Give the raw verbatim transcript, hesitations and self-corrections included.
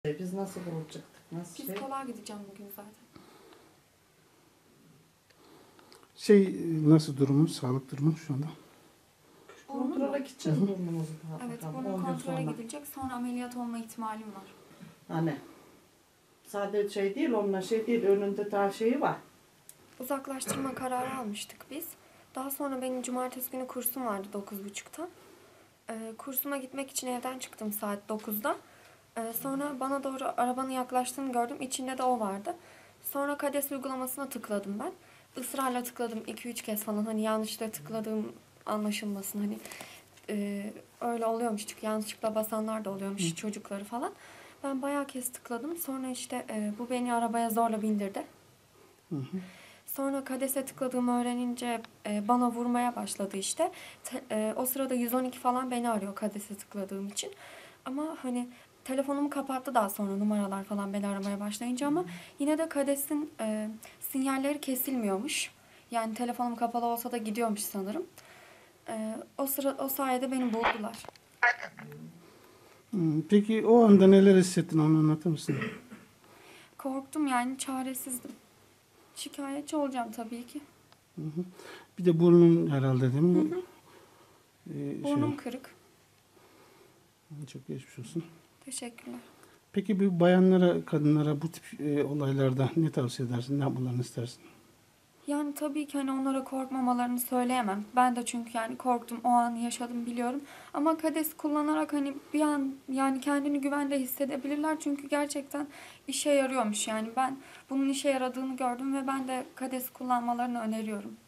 Biz nasıl bulacaktık? Nasıl şey? Psikoloğa gideceğim bugün zaten. Şey nasıl durumu, sağlık durumu şu anda? Kontrola gideceğiz burnumuzu. Evet, bakalım, burnu on gün kontrole sonra. gidilecek. Sonra ameliyat olma ihtimalim var. Hani sadece şey değil, onunla şey değil, önünde daha şeyi var. Uzaklaştırma kararı almıştık biz. Daha sonra benim cumartesi günü kursum vardı dokuz buçukta. Ee, kursuma gitmek için evden çıktım saat dokuzda. Ee, sonra bana doğru arabanın yaklaştığını gördüm. İçinde de o vardı. Sonra KADES uygulamasına tıkladım ben. Israrla tıkladım iki üç kez falan. Hani yanlışlıkla tıkladığım anlaşılmasın. Hani e, öyle oluyormuş çünkü yanlışlıkla basanlar da oluyormuş, Hı. çocukları falan. Ben bayağı kez tıkladım. Sonra işte e, bu beni arabaya zorla bindirdi. Hı hı. Sonra KADES'e tıkladığımı öğrenince e, bana vurmaya başladı işte. Te, e, o sırada yüz on iki falan beni arıyor KADES'e tıkladığım için. Ama hani telefonumu kapattı daha sonra numaralar falan beni aramaya başlayınca ama yine de KADES'in e, sinyalleri kesilmiyormuş. Yani telefonum kapalı olsa da gidiyormuş sanırım. E, o sıra o sayede beni buldular. Hmm, Peki o anda neler hissettin, onu anlatır mısın? Korktum, yani çaresizdim. Şikayetçi olacağım tabii ki. Hı hı. Bir de burnun herhalde değil mi? Hı hı. Ee, Burnum şey, kırık. çok geçmiş olsun. Teşekkürler. Peki bir bayanlara, kadınlara bu tip e, olaylarda ne tavsiye edersin, ne yapmalarını istersin? Yani tabii ki hani onlara korkmamalarını söyleyemem. Ben de çünkü yani korktum, o an yaşadım, biliyorum. Ama KADES kullanarak hani bir an yani kendini güvende hissedebilirler. Çünkü gerçekten işe yarıyormuş. Yani ben bunun işe yaradığını gördüm ve ben de KADES kullanmalarını öneriyorum.